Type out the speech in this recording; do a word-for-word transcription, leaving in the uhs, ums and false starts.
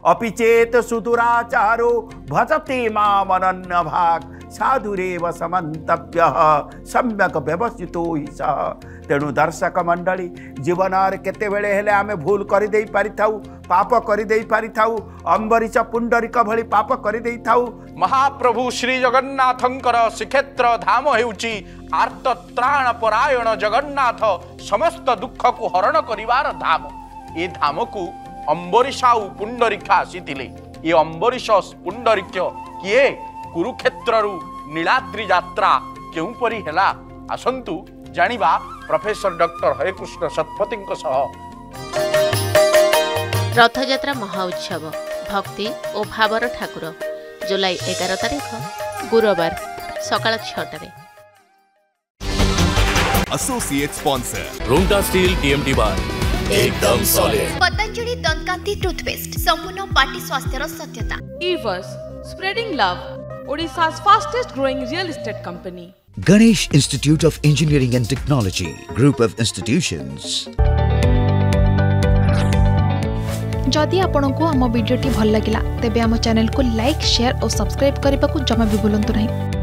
अपि चेत सुदुराचारो भजते मामनन्य भाग साधुरेव समन्तव्यः सम्यक व्यवस्थितो हि सः। तेणु दर्शक मंडली जीवन केते बेले हेले आमे भूल कर दे पारि थाउ पाप कर दे पारि थाउ अंबरीश पुंडरीक भली पाप कर दे थाउ। महाप्रभु श्री जगन्नाथंकर श्रीक्षेत्र धाम हेउची आर्त त्राण परायण जगन्नाथ समस्त दुख को हरण करिवार धाम। ए धाम को अंबरीश आउ पुंडरीका आसीथिले। ये अंबरीश पुंडरीक किए कुरुक्षेत्रु नीलाद्रि यात्रा केउपरी हेला आसंतु जानिबा प्रोफेसर डॉक्टर हरेकृष्ण शतपथी रथयात्रा महोत्सव भक्ति और भावर ठाकुर जुलाई एगार तारीख गुरुवार सकाळ छटारे। Associate sponsor Rungta steel TMT bar एकदम सॉलिड। पतंजलि दंतकांति टूथपेस्ट संपूर्ण पार्टी स्वास्थ्यर सत्यता। Evers spreading love Odisha's fastest growing real estate company. Ganesh Institute of Engineering and Technology group of institutions. जदि आपंक आम भिडी भल लगा तेब आम चैनल को लाइक शेयर और सब्सक्राइब करने को जमा भी भूलु नहीं।